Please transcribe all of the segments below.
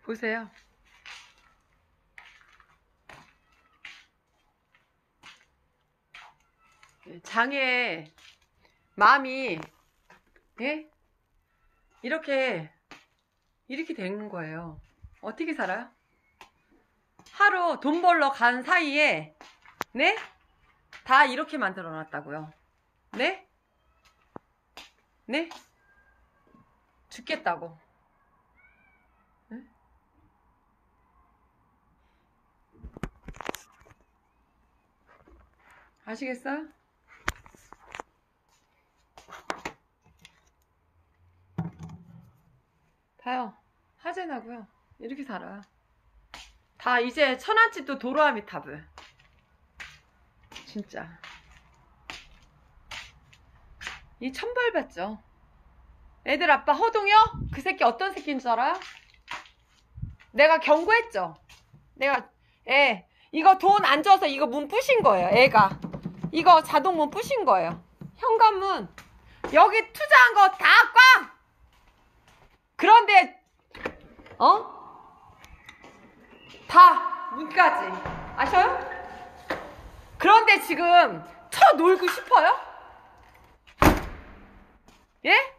보세요. 장애의 마음이 예? 이렇게 되는 거예요. 어떻게 살아요? 하루 돈 벌러 간 사이에 네? 다 이렇게 만들어 놨다고요. 네? 네? 죽겠다고. 네? 아시겠어요? 다요. 하재나고요. 이렇게 살아요. 다 이제 천안집도 도로아미타불. 진짜. 이 천벌 받죠. 애들 아빠 허동요? 그 새끼 어떤 새끼인 줄 알아요? 내가 경고했죠. 내가 이거 돈 안 줘서 이거 문 부신 거예요. 애가 이거 자동 문 부신 거예요. 현관문 여기 투자한 거 다 꽝. 그런데 다 문까지 아셔요? 그런데 지금 쳐놀고 싶어요? 예?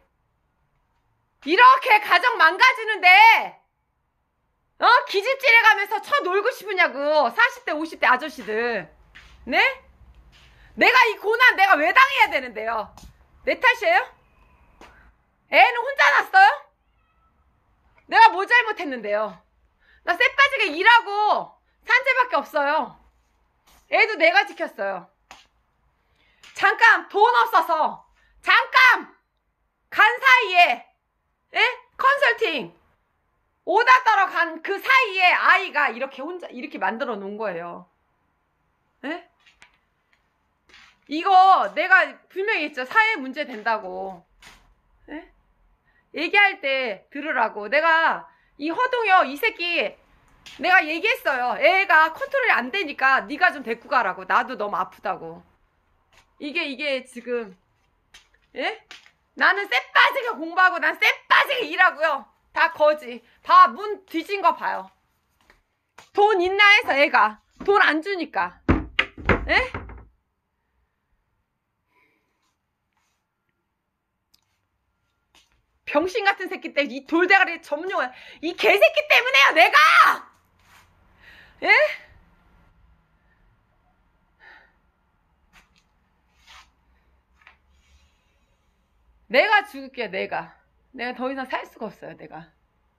이렇게 가정 망가지는데 기집질해 가면서 쳐놀고 싶으냐고. 40대 50대 아저씨들. 네? 내가 이 고난 내가 왜 당해야 되는데요? 내 탓이에요? 애는 혼자 낳았어요? 내가 뭐 잘못했는데요? 나 쎄빠지게 일하고 산재밖에 없어요. 애도 내가 지켰어요. 잠깐 돈 없어서 잠깐 간 사이에 컨설팅 오다 따러 간 그 사이에 아이가 이렇게 혼자 이렇게 만들어 놓은 거예요. 이거 내가 분명히 했죠. 사회 문제 된다고. 얘기할 때 들으라고. 내가 이 허동혁 이 새끼 내가 얘기했어요. 애가 컨트롤이 안 되니까 네가 좀 데리고 가라고. 나도 너무 아프다고. 이게 지금 나는 쎄빠지게 공부하고 난 쎄빠지게 일하고요. 다 거지. 다 문 뒤진 거 봐요. 돈 있나 해서 애가 돈 안 주니까. 병신 같은 새끼 때문에 이 돌대가리 전문용어 이 개새끼 때문에요 내가. 내가 죽을게요. 내가 더 이상 살 수가 없어요. 내가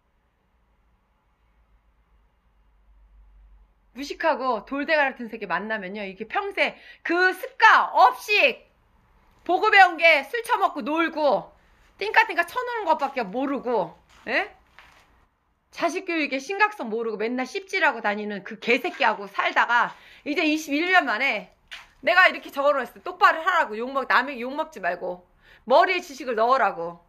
무식하고 돌대가리 같은 새끼 만나면요 이게 평생 그 습관 없이 보고 배운 게 술 처먹고 놀고 띵까띵까 쳐놓는 것밖에 모르고 자식 교육에 심각성 모르고 맨날 씹질하고 다니는 그 개새끼하고 살다가 이제 21년 만에 내가 이렇게 적어놓았어. 똑바로 하라고. 남에게 욕먹지 말고 머리에 지식을 넣으라고.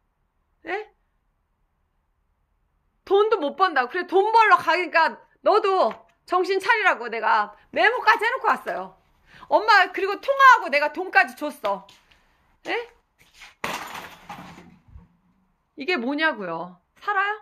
돈도 못 번다고. 그래 돈 벌러 가니까 너도 정신 차리라고 내가 메모까지 해놓고 왔어요. 엄마 그리고 통화하고 내가 돈까지 줬어. 이게 뭐냐고요. 살아요?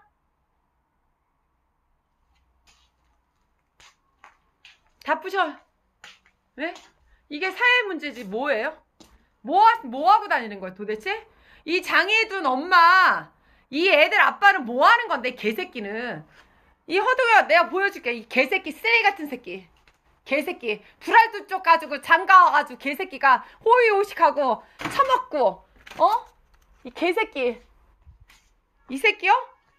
다 부셔. 이게 사회 문제지 뭐예요? 뭐 하고 다니는 거야 도대체? 이 장애둔 엄마 이 애들 아빠는 뭐 하는 건데 개새끼는. 이 허동혁 내가 보여줄게. 이 개새끼 쓰레기 같은 새끼. 개새끼 불알도 쪽 가지고 장가와가지고 개새끼가 호의호식하고 처먹고 이 개새끼 이 새끼요?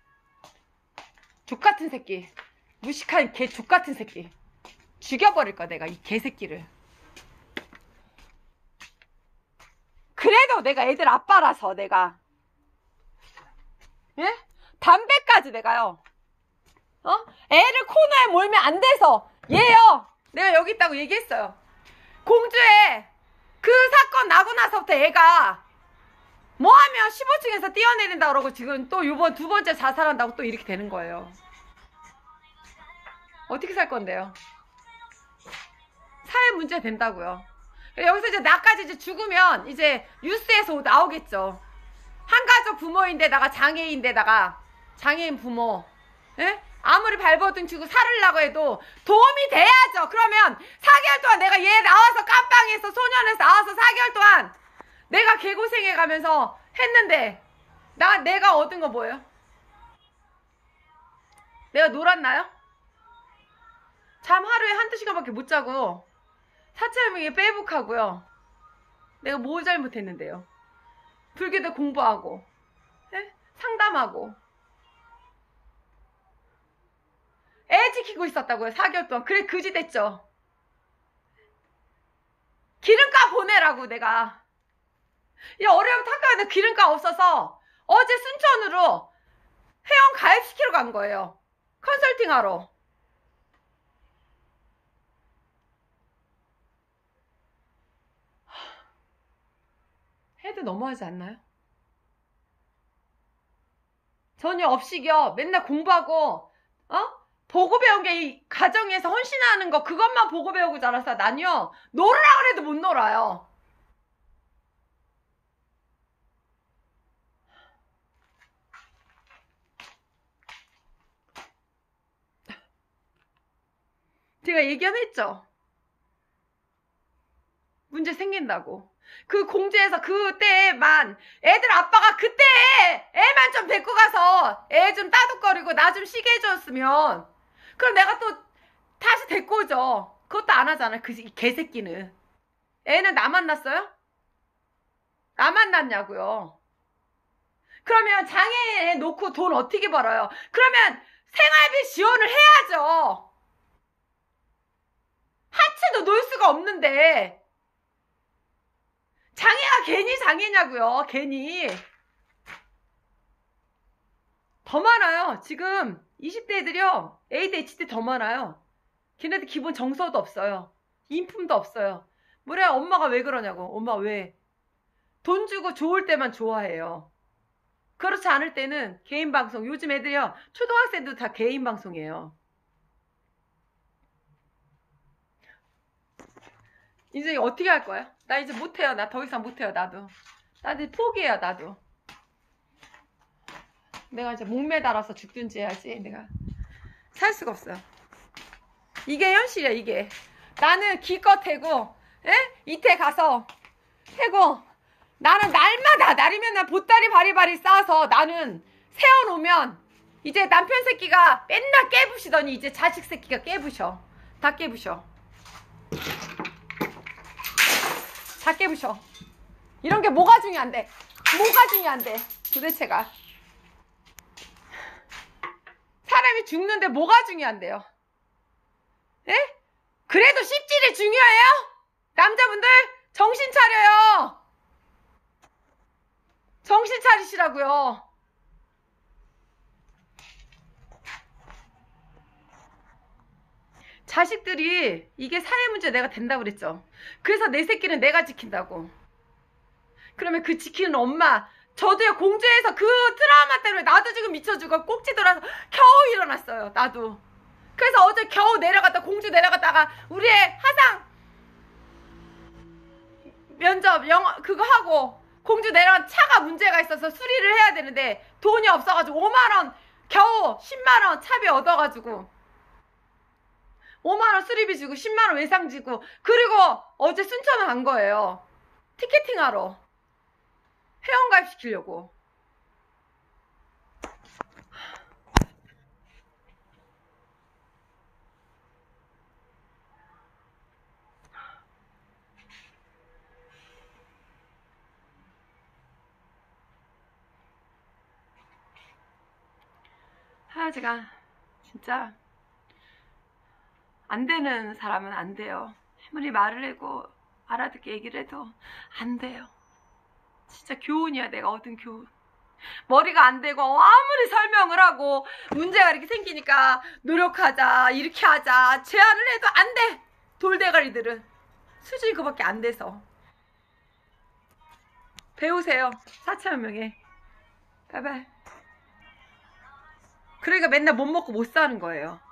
족같은 새끼. 무식한 개 족같은 새끼. 죽여버릴 거야 내가 이 개새끼를. 그래도 내가 애들 아빠라서 내가 담배까지 내가요 애를 코너에 몰면 안 돼서 얘요 내가 여기 있다고 얘기했어요. 공주에 그 사건 나고 나서부터 애가 뭐하면 15층에서 뛰어내린다 그러고 지금 또 요번 두 번째 자살한다고 또 이렇게 되는 거예요. 어떻게 살 건데요? 사회 문제 된다고요. 여기서 이제 나까지 이제 죽으면 이제 뉴스에서 나오겠죠. 한가족 부모인데다가 장애인 부모 아무리 발버둥 치고 살으려고 해도 도움이 돼야죠. 그러면 4개월 동안 내가 얘 나와서 깜빵에서 소년에서 나와서 4개월 동안 내가 개고생해가면서 했는데 내가 얻은 거 뭐예요? 내가 놀았나요? 잠 하루에 한두 시간밖에 못 자고 사찰명에 빼북하고요. 내가 뭐 잘못했는데요? 불교도 공부하고 상담하고 애 지키고 있었다고요. 4개월 동안. 그래 그지 됐죠. 기름값 보내라고 내가. 이 어려움 탁가는데 기름값 없어서 어제 순천으로 회원 가입시키러 간 거예요. 컨설팅하러. 해도 너무하지 않나요? 전혀 업식이요. 맨날 공부하고 보고 배운 게 이 가정에서 헌신하는 거 그것만 보고 배우고 자라서 난요 놀으라 그래도 못 놀아요. 제가 얘기하면 했죠. 문제 생긴다고. 그 공주에서 그때만 애들 아빠가 그때 애만 좀 데리고 가서 애 좀 따둑거리고 나 좀 쉬게 해줬으면 그럼 내가 또 다시 데리고 오죠. 그것도 안 하잖아. 그 개새끼는. 애는 나 만났어요? 나 만났냐고요. 그러면 장애인 놓고 돈 어떻게 벌어요? 그러면 생활비 지원을 해야죠. 하체도 놓을 수가 없는데 장애가 괜히 장애냐고요. 괜히. 더 많아요. 지금 20대 애들이요. ADHD 더 많아요. 걔네들 기본 정서도 없어요. 인품도 없어요. 뭐래 엄마가 왜 그러냐고. 엄마 왜? 돈 주고 좋을 때만 좋아해요. 그렇지 않을 때는 개인 방송. 요즘 애들이요. 초등학생도 다 개인 방송이에요. 이제 어떻게 할 거야? 나 이제 못해요. 나 더 이상 못해요. 나도. 나 이제 포기해요. 나도. 내가 이제 목매달아서 죽든지 해야지. 내가 살 수가 없어요. 이게 현실이야. 이게. 나는 기껏 해고 이태 가서 해고 나는 날이면 나 보따리 바리바리 싸서 나는 세워놓으면 이제 남편 새끼가 맨날 깨부시더니 이제 자식 새끼가 깨부셔. 다 깨부셔. 다 깨부셔. 이런 게 뭐가 중요한데? 뭐가 중요한데? 도대체가. 사람이 죽는데 뭐가 중요한데요? 예? 그래도 씹질이 중요해요? 남자분들 정신 차려요. 정신 차리시라고요. 자식들이 이게 사회 문제 내가 된다고 그랬죠. 그래서 내 새끼는 내가 지킨다고. 그러면 그 지키는 엄마 저도요 공주에서 그 트라우마 때문에 나도 지금 미쳐 죽어 꼭지 돌아서 겨우 일어났어요. 나도. 그래서 어제 겨우 내려갔다 공주 내려갔다가 우리 애 하상 면접 영어 그거 하고 공주 내려간 차가 문제가 있어서 수리를 해야 되는데 돈이 없어가지고 5만원 겨우 10만원 차비 얻어가지고 5만원 수리비 주고 10만원 외상 주고 그리고 어제 순천을 간 거예요. 티켓팅하러. 회원가입 시키려고. 제가 진짜 안 되는 사람은 안 돼요. 아무리 말을 해고 알아듣게 얘기를 해도 안 돼요. 진짜 교훈이야. 내가 얻은 교훈. 머리가 안 되고 아무리 설명을 하고 문제가 이렇게 생기니까 노력하자 이렇게 하자 제안을 해도 안 돼. 돌대가리들은 수준이 그밖에 안 돼서. 배우세요. 4,000명에 바이바이. 그러니까 맨날 못 먹고 못 사는 거예요.